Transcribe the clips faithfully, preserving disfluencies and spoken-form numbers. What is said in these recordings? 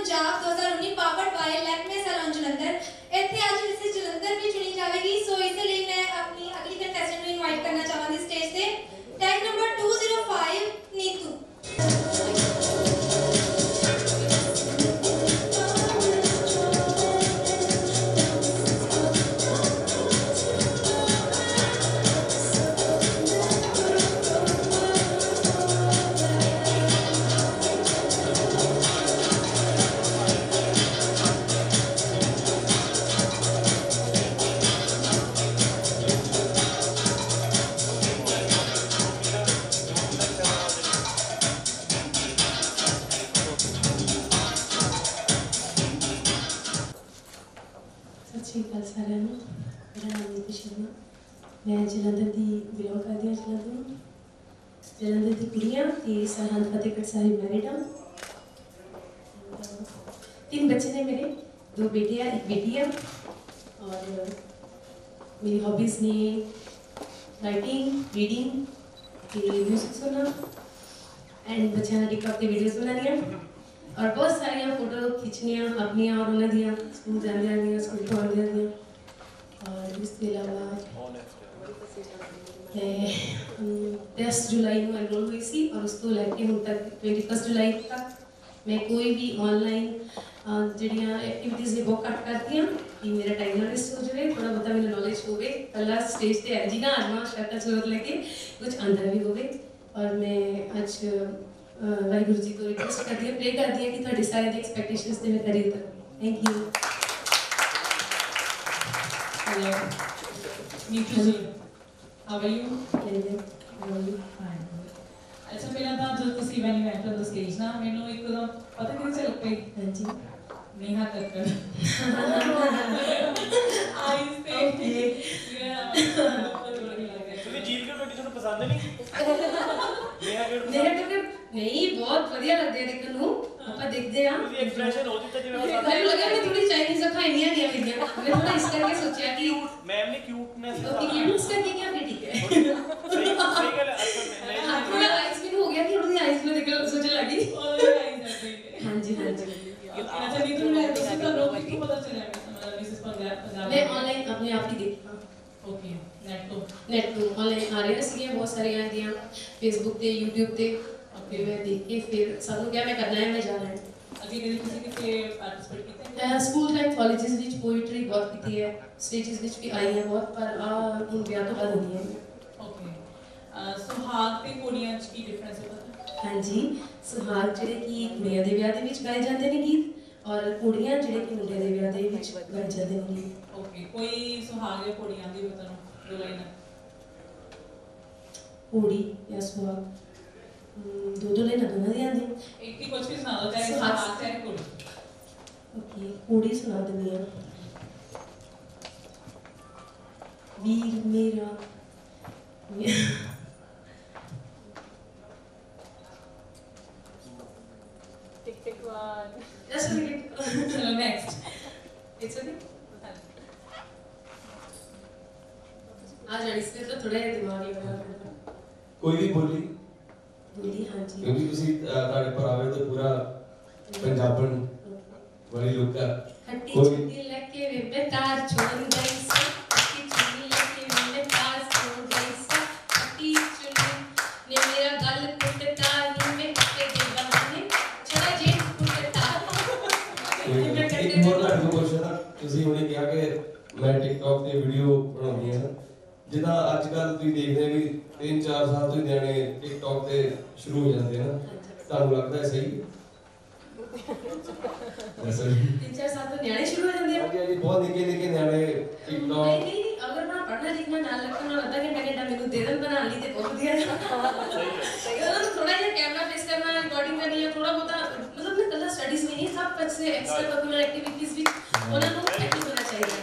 पंजाब दो हज़ार उन्नीस powered by Lakme salon Jalandhar. इत्थे आज मिसेस जलंधर भी चुनी जाएगी, सो इसलिए मैं अपनी अगली कंटेस्टेंट को इनवाइट करना चाहूंगी स्टेज से। Tag number two zero five Neetu. मैं जलंधर की बिलोंग करती हूँ। जलंधर जलंधर की कुड़ियाँ कि सरहंद फतेहगढ़ साहिब मैरिड हूँ। तीन बच्चे ने मेरे, दो बेटियाँ एक बेटी है। और मेरी हॉबीज़ ने राइटिंग, रीडिंग, म्यूजिक सुनना एंड बच्चों टिकटॉक की वीडियोज़ बनानियाँ और बहुत सारिया फोटो खिंचनियाँ अपनिया और उन्होंने दियाँ स्कूल जाने दियाँ स्कूल तो आने दियाँ। और इसके अलावा दस जुलाई को एनरोल हुई सी और उस तो लैके हूँ तक ट्वेंटी फस्ट जुलाई तक मैं कोई भी ऑनलाइन जड़ियाँ एक्टिविटीज़ ने बहुत घट करती हैं कि मेरा टाइम ना वेस्ट हो जाए, थोड़ा बहुत मेरा नॉलेज हो गए, कला स्टेज पे जी ना आना शर्त सूरत लेके कुछ अंदर भी हो गए। और मैं आज वाहिगुरु जी को रिक्वेस्ट करती हूँ, प्रे करती हूँ कि थोड़ी सारी एक्सपेक्टेशंस ने मैं करी उतर। Thank you. Hello, Neetu ji, how are you? How are you? Fine. अच्छा पहला ਤਾਂ ਜਦੋਂ ਤੁਸੀਂ when you enter the stage ਨਾ ਮੈਨੂੰ ਇੱਕਦਮ ਪਤਾ ਕਿਹਦੀ ਝਲਕ ਪਈ? ਹਾਂਜੀ। नेहा कक्कड़। आइस पे। तुम्हें जीत कर बेटी तुम्हें पसंद नहीं? नेहा कक्कड़। नेहा कक्कड़ नहीं बहुत बढ़िया लगते हैं देखने को। ਆਪਾਂ देखते हैं। तुम्हें एक्सप्रेशन हो जितना जिਵੇਂ पसंद। ਮੈਨੂੰ ਲੱਗਾ ਮੈਂ ਥੋੜੀ ਚਾਈਨੀਜ਼ ਖਾਈਆਂ ਨਹੀਂ ਆਈਆਂ। मैं थोड़ा इस करके सोचा कि मैम ने क्यूटनेस तो क्यूटनेस करके क्या भी ठीक है। सही सही गल है। थोड़ा आइस भी हो गया कि थोड़ी आइस में देख सोचने लगी। हाँ जी हाँ जी। अच्छा नीतू ने ਤੁਸੀਂ ਤਾਂ ਲੋਕ ਕਿਉਂ ਪਤਾ ਚੱਲਿਆ मतलब मिसेस पंजाब मैं ऑनलाइन अपने आप ही देखा। ओके नेट तो नेट तो ऑनलाइन आ रही सी बहुत सारी आईडियां फेसबुक पे यूट्यूब पे ओके मैं देख के फिर सानू क्या मैं करना है मैं जाना है। अभी कभी किसी किसी पार्टिसिपेट किया है स्कूल टाइम कॉलेजेस विच पोएट्री बहुत की है स्टेजेस विच भी आई है बहुत पर आ उन ब्याह तो बाद होनी है। ओके सुहाग ते कुड़ियां च की डिफरेंस है पता? हाँ जी सुहाग जेडे की कुड़ियां दे ब्याह दे विच गाए जाते ने गीत और कुड़ियां जेडे की मुंडे दे ब्याह दे विच गाए जाते ने गीत। ओके कोई सुहाग या कुड़ियां दी बताओ दो लाइन कुड़ी या सुहाग दो दो लाइन दोनों दी आंदी एक ही कुछ भी सुना दो चाहे सुहाग चाहे कुड़ी। ओके कुड़ी सुना देनी है। वीर मेरा tick tick one Just a minute. चलो नेक्स्ट It's okay. आज इसके तो थोड़ा ही दिमाग ही बना कोई भी बोली बोली हाँ जी क्योंकि ਤੁਸੀਂ ਤੁਹਾਡੇ ਪਰ ਆਵੇ ਤਾਂ ਪੂਰਾ ਪੰਜਾਬਣ ਵਾਲੀ ਲੁੱਕ ਹੈ। हट्टी चुन्नी लेके वे मैं तार छोड़ गई सा हट्टी चुन्नी लेके वे मैं तार छोड़ गई सा हट्टी चुन्नी ने मेरा गल कुटता ही मैं कटे दे बहाने चला जे कुटता। एक और ਤੁਹਾਡੇ ਕੋਲ ਕੁਐਸਚਨ ਹੈ ਤੁਸੀਂ ਹੁਣੇ ਕਿਹਾ ਕਿ ਮੈਂ ਟਿਕਟੌਕ ਤੇ ਵੀਡੀਓ ਬਣਾਉਣੀ ਹੈ ਜਿੱਦਾਂ ਅੱਜ ਕੱਲ ਤੁਸੀਂ ਦੇਖਦੇ ਵੀ तीन चार साल ਤੋਂ ਨਿਆਣੇ ਟਿਕਟੌਕ ਤੇ ਸ਼ੁਰੂ ਹੋ ਜਾਂਦੇ ਹਨ ਤੁਹਾਨੂੰ ਲੱਗਦਾ ਹੈ ਸਹੀ तीन चार साल तो न्याणे शुरू हो जाते हैं। जी जी बहुत निके निके न्याणे टिकटॉक नहीं नहीं अगर ना पढ़ना लिखना ना लगता ना लगता कि घंटा मेनू दे दन बना ली ते बहुत दिया सही है तो थोड़ा ये कैमरा फेस करना रिकॉर्डिंग करनी है थोड़ा बहुत मतलब मैं कल स्टडीज में नहीं सब कुछ से एक्स्ट्रा करिकुलर एक्टिविटीज भी उन्हें को एक्टिव होना चाहिए।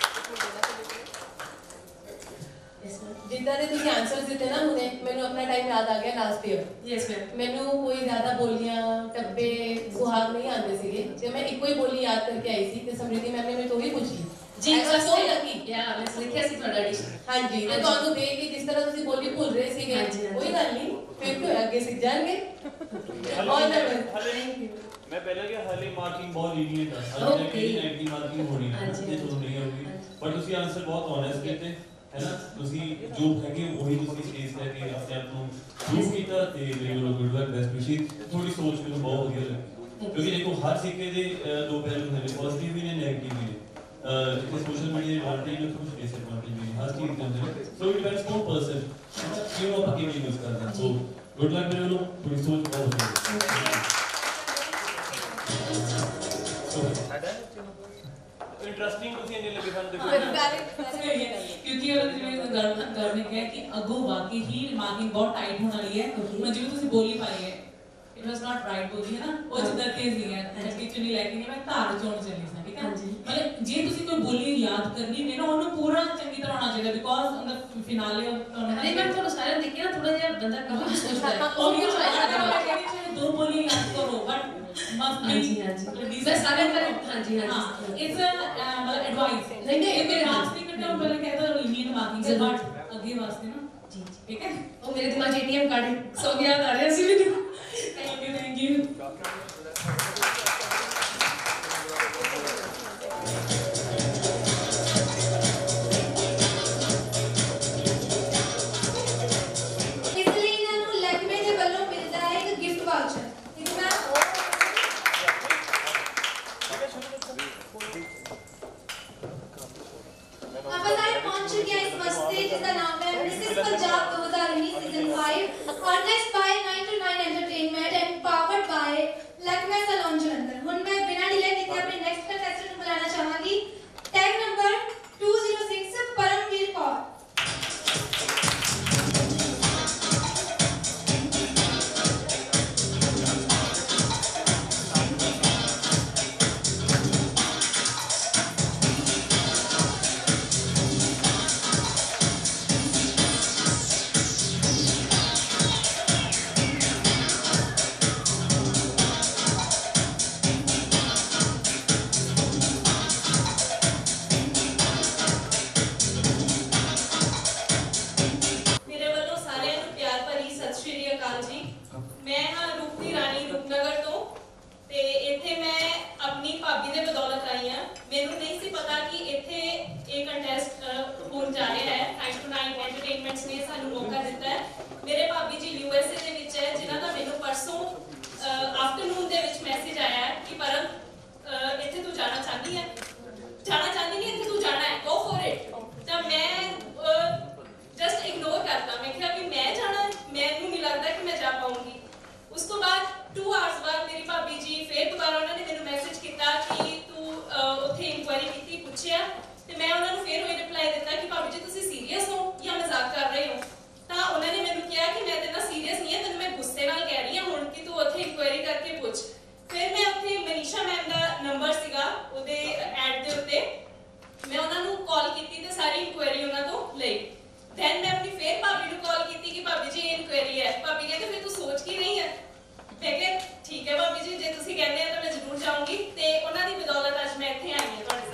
जितना ने तुझे आंसर्स दिते ना मुझे मैंने अपना टाइम याद आ गया लास्ट ईयर। यस मैम मैंने कोई ज्यादा बोलियां कब्बे सुहाग नहीं आते सीगे जब मैं एक कोई बोली याद करके आई थी तो समृद्धि मैम ने मेरे तो ही पूछी जी ऐसा सो लगी या मैं लिखिया सी ਤੁਹਾਡਾ ਡਿਸ਼ हां जी मैं ਤੁਹਾਨੂੰ ਦੇਖ ਕੇ ਜਿਸ ਤਰ੍ਹਾਂ ਤੁਸੀਂ ਬੋਲੀ ਭੁੱਲ ਰਹੇ ਸੀਗੇ ਕੋਈ ਗੱਲ ਨਹੀਂ ਫਿਰ ਤੋਂ ਅੱਗੇ ਸਿੱਖ ਜਾਣਗੇ। All the best. मैं मैं पहले कि हाले मार्किंग बहुत लीनियंट है अभी तक Okay. कई नाइट की मार्किंग होनी है ਹਾਂਜੀ, ये सुन रही होगी ਹਾਂਜੀ। बट ਤੁਸੀਂ ਆਨਸਰ ਬਹੁਤ ਓਨੈਸਟ ਕੀਤੇ ਹੈ ਨਾ ਤੁਸੀਂ ਜੋ ਹੈਗੇ ਉਹੀ ਤੁਸੀਂ ਸਟੇਜ ਤੇ ਕਿ ਆਪਣੇ ਆਪ ਨੂੰ ਪ੍ਰੂਵ ਕੀਤਾ ਤੇ very good work best wishes ਥੋੜੀ ਸੋਚ ਮੈਨੂੰ ਬਹੁਤ ਵਧੀਆ ਲੱਗੀ ਕਿਉਂਕਿ ਦੇਖੋ ਹਰ ਸਿੱਕੇ ਦੇ ਅਹ, ਦੋ ਪਹਿਲੂ ਹੁੰਦੇ ਨੇ ਪੋਜ਼ਿਟਿਵ ਵੀ ਨੇ ਨੈਗੇਟਿਵ ਵੀ ਨੇ ਜਿਵੇਂ ਸੋਸ਼ਲ ਮੀਡੀਆ ਦੇ ਐਡਵਾਂਟੇਜ ਨੇ ਕੁਝ ਡਿਸਐਡਵਾਂਟੇਜ ਵੀ ਨੇ ਹਰ ਚੀਜ਼ ਦੇ ਹੁੰਦੇ ਨੇ so it depends on person ਕਿਉਂ ਆਪਾਂ ਕਿਵੇਂ ਯੂਜ਼ ਕਰਦੇ ਹਾਂ ਸੋ ਗੁੱਡ ਲੱਕ ਮੇਰੇ ਵੱਲੋਂ ਥੋੜੀ ਸੋਚ ਬਹੁਤ ਵਧੀਆ ਇੰਟਰਸਟਿੰਗ ਤੁਸੀਂ ਇੰਨੇ ਲੱਗੇ ਸਾਨੂੰ ਦੇਖੋ ਕਿਉਂਕਿ ਉਹ ਜਿਵੇਂ ਗਰਮ ਗਰਮ ਨੇ ਕਿਹਾ ਕਿ ਅੱਗੋਂ ਵਾਕਈ ਹੀ ਮਾਰਕਿੰਗ ਬਹੁਤ ਟਾਈਟ ਹੋਣ ਵਾਲੀ ਹੈ ਹੁਣ ਜਿਵੇਂ ਤੁਸੀਂ ਬੋਲੀ ਪਾਈ ਹੈ ਇਟ ਵਾਸ ਨਾਟ ਰਾਈਟ ਬੋਲੀ ਹੈ ਨਾ ਉਹ ਜਿੱਦਾਂ ਕਿ ਸੀ ਹੈ ਕਿ ਚੁਣੀ ਲੈ ਕੇ ਨਹੀਂ ਮੈਂ ਘਰ ਚੋਣ ਚੱਲੀ ਸਾਂ ਠੀਕ ਹੈ ਮਤਲਬ ਜੇ ਤੁਸੀਂ ਕੋਈ ਬੋਲੀ ਯਾਦ ਕਰਨੀ ਮੈਨੂੰ ਉਹਨੂੰ ਪੂਰਾ ਚੰਗੀ ਤਰ੍ਹਾਂ ਆਉਣਾ ਚਾਹੀਦਾ ਬਿਕੋਜ਼ ਉਹਦਾ ਫਿਨਾਲੇ ਨਹੀਂ ਮੈਂ ਤੁਹਾਨੂੰ ਸਾਰਿਆਂ ਦੇਖਿਆ ਨਾ ਥੋੜਾ ਜਿਹਾ ਬੰਦਾ ਕਾਫੀ ਸੋਚਦਾ ਹੈ ਉਹ ਵੀ ਚਾਹੀਦਾ ਦੋ ਬੋਲੀ ਯਾਦ ਕਰੋ ਬਟ ਮਸਟ ਹਾਂਜੀ ਹਾਂਜੀ ਮੈਂ ਸਾਰਿਆਂ ਦਾ ਹਾਂਜੀ ਹਾਂਜੀ ਇਟਸ ਮਤਲਬ ਐਡਵਾਈਸ ਨਹੀਂ ਨਹੀਂ ਇਹ ਮਾਰਕਸ ਨਹੀਂ ਕੱਟਿਆ ਉਹ ਪਹਿਲੇ ਕਹਿੰਦਾ ਲੀਨੀਅਰ ਮਾਰਕਿੰਗ ਹੈ ਬਟ ਅੱਗੇ ਵਾਸਤੇ ਨਾ ਜੀ ਠੀਕ ਹੈ ਉਹ ਮੇਰੇ ਦਿਮਾਗ 'ਚ ਏਟੀਐਮ ਕਾਰਡ ਸੋ ਗਿਆ ਆ ਰਿਹਾ ਸੀ ਮੈਨੂੰ ਥੈਂਕ ਯੂ ਥੈਂਕ ਯੂ ਇਸ ਲਈ ਇਹਨਾਂ ਨੂੰ ਲੈਕਮੇ ਦੇ ਵੱਲੋਂ ਮਿਲਦਾ ਹੈ ਇੱਕ ਗਿਫਟ ਵਾਊਚਰ ਠੀਕ ਹੈ ਆਪਾਂ ਸਾਰੇ ਪਹੁੰਚ ਚੁੱਕੇ ਹਾਂ ਇਸ ਮਸਤੇ ਜਿਸਦਾ ਨਾਮ ਹੈ ਮਿਸਿਸ ਪੰਜਾਬ ਦੋ ਹਜ਼ਾਰ ਉੱਨੀ season five organised by nine to nine entertainment and powered by Lakme salon Jalandhar. ਹੁਣ ਮੈਂ ਬਿਨਾਂ ਡਿਲੇ ਕੀਤੇ ਆਪਣੇ ਨੈਕਸਟ ਕੰਟੈਸਟੈਂਟ ਨੂੰ ਬੁਲਾਉਣਾ ਚਾਹਾਂਗੀ tag number two zero six Paramveer Kaur. ਮੇਰੇ ਵੱਲੋਂ ਸਾਰਿਆਂ ਨੂੰ ਪਿਆਰ ਭਰੀ ਸਤਿ ਸ਼੍ਰੀ ਅਕਾਲ ਜੀ। ਮੈਂ ਹਾਂ ਰੂਪ ਦੀ ਰਾਣੀ ਰੂਪਨਗਰ ਤੋਂ ਤੇ ਇੱਥੇ ਮੈਂ ਆਪਣੀ ਭਾਬੀ ਦੇ ਬਦੌਲਤ ਆਈ ਹਾਂ। ਮੈਨੂੰ ਨਹੀਂ ਸੀ ਪਤਾ ਕਿ ਇੱਥੇ ਇਹ ਕੰਟੈਸਟ ਹੋਣ ਜਾ ਰਿਹਾ ਹੈ। nine to nine ਐਂਟਰਟੇਨਮੈਂਟਸ ਨੇ ਸਾਨੂੰ ਮੌਕਾ ਦਿੱਤਾ ਹੈ। ਮੇਰੇ ਭਾਬੀ ਜੀ ਯੂ ਐਸ ਏ ਦੇ ਵਿੱਚ ਹੈ ਜਿਨ੍ਹਾਂ ਦਾ ਮੈਨੂੰ ਪਰਸੋਂ ਆਫਟਰਨੂਨ ਦੇ ਵਿੱਚ ਮੈਸੇਜ ਆਇਆ ਹੈ ਕਿ ਪਰਮ ਅਹ, ਇੱਥੇ ਤੂੰ ਜਾਣਾ ਚਾਹੁੰਦੀ ਹੈ ਜਾਣਾ ਚਾਹੁੰਦੀ ਨਹੀਂ ਇੱਥੇ ਤੂੰ ਜਾਣਾ ਹੈ ਗੋ ਫॉर ਇਟ। ਤਾਂ ਮੈਂ ਜਸਟ ਇਗਨੋਰ ਕਰਤਾ ਮੈਂ ਕਿਹਾ ਵੀ ਮੈਂ ਜਾਣਾ ਮੈਨੂੰ ਨਹੀਂ ਲੱਗਦਾ ਕਿ ਮੈਂ ਜਾ ਪਾਉਂਗੀ। ਉਸ ਤੋਂ ਬਾਅਦ two ਆਵਰਸ ਬਾਅਦ ਮੇਰੀ ਭਾਬੀ ਜੀ ਫਿਰ ਦੁਬਾਰਾ ਉਹਨਾਂ ਨੇ ਮੈਨੂੰ ਮੈਸੇਜ ਕੀਤਾ ਕਿ ਤੂੰ ਉੱਥੇ ਇਨਕੁਆਇਰੀ ਕੀਤੀ ਪੁੱਛਿਆ ਤੇ ਮੈਂ ਉਹਨਾਂ ਨੂੰ ਫਿਰ ਉਹੀ ਰਿਪਲਾਈ ਦਿੱਤਾ ਕਿ ਭਾਬੀ ਜੀ ਤੁਸੀਂ ਸੀਰੀਅਸ ਹੋ ਜਾਂ ਮਜ਼ਾਕ ਕਰ ਰਹੇ ਹੋ। ਤਾਂ ਉਹਨਾਂ ਨੇ ਮੈਨੂੰ ਕਿਹਾ ਕਿ ਮੈਂ ਤੇਰੇ ਨਾਲ ਸੀਰੀਅਸ ਨਹੀਂ ਹਾਂ ਤੈਨੂੰ ਮੈਂ ਗੁੱਸੇ ਨਾਲ ਕਹਿ ਰਹੀ ਹਾਂ ਹੁਣ ਕਿ ਤੂੰ ਉੱਥੇ ਇਨਕੁਆਇਰੀ ਕਰਕੇ ਪੁੱਛ। ਫਿਰ ਮੈਂ ਉੱਥੇ ਮਨੀਸ਼ਾ ਮੈਮ ਦਾ ਨੰਬਰ ਸੀਗਾ ਉਹਦੇ ਐਡ ਦੇ ਉੱਤੇ ਮੈਂ ਉਹਨਾਂ ਨੂੰ ਕਾਲ ਕੀਤੀ ਤੇ ਸਾਰੀ ਇਨਕੁਆਇਰੀ ਉਹਨਾਂ ਤੋਂ ਲਈ। ਦੈਨ ਮੈਂ ਆਪਣੀ ਫੇਰ ਭਾਬੀ ਨੂੰ ਕਾਲ ਕੀਤੀ ਕਿ ਭਾਬੀ ਜੀ ਇਹ ਇਨਕੁਆਇਰੀ ਹੈ। ਭਾਬੀ ਕਹਿੰਦੇ ਫਿਰ ਤੂੰ ਸੋਚ ਕੀ ਰਹੀ ਹੈ। ਮੈਂ ਕਿਹਾ ਠੀਕ ਹੈ ਭਾਬੀ ਜੀ ਜੇ ਤੁਸੀਂ ਕਹਿੰਦੇ ਆ ਤਾਂ ਮੈਂ ਜ਼ਰੂਰ ਜਾਊਂਗੀ ਤੇ ਉਹਨਾਂ ਦੀ ਬਦੌਲਤ ਅੱਜ ਮੈਂ ਇੱਥੇ ਆਈ ਹਾਂ ਤੁਹਾਡੇ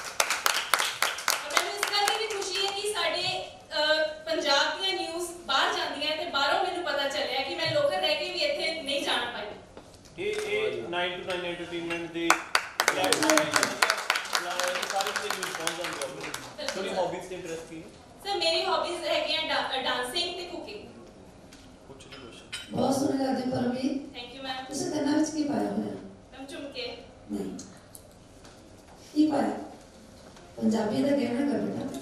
ਸਾਹਮਣੇ। ਮੈਨੂੰ ਇਸ ਗੱਲ ਦੀ ਵੀ ਖੁਸ਼ੀ ਹੈ ਕਿ ਸਾਡੇ ਪੰਜਾਬ ਦੀਆਂ ਨਿਊਜ਼ ਬਾਹਰ ਜਾਂਦੀਆਂ ਤੇ ਬਾਹਰੋਂ ਮੈਨੂੰ ਪਤਾ ਚੱਲਿਆ ਕਿ ਮੈਂ ਲੋਕਲ ਰਹਿ ਕੇ ਵੀ ਇੱਥੇ ਨਹੀਂ ਜਾਣ ਪਾਈ। ਇਹ ਇਹ nine to nine ਐਂਟਰਟੇਨਮੈਂਟ ਦੇ ਪਲੇਟਫਾਰਮ ਸਾਰੇ ਦੇ ਨਿਊਜ਼ ਪਹੁੰਚ ਜਾਂਦੇ ਆ। ਤੁਹਾਡੀ ਹੌਬੀਜ਼ ਤੇ ਇੰਟਰਸਟ ਕੀ ਹੈ? ਸਰ ਮੇਰੀ ਹੌਬੀਜ਼ ਹੈਗੀਆਂ ਡਾਂਸਿੰਗ ਤੇ ਕੁਕਿੰਗ। ਪੁੱਛ ਲਈ ਕੁਐਸਚਨ। ਬਹੁਤ ਸੋਹਣੇ ਲੱਗਦੇ ਪਰਮਵੀਰ। Thank you ma'am. ਤੁਸੀਂ ਕੰਨਾਂ ਵਿੱਚ ਕੀ ਪਾਇਆ ਹੋਇਆ? ਮੈਮ ਝੁਮਕੇ। ਨਹੀਂ ਕੀ ਪਾਇਆ? ਪੰਜਾਬੀ ਦਾ ਗਹਿਣਾ ਕਰ ਬੇਟਾ।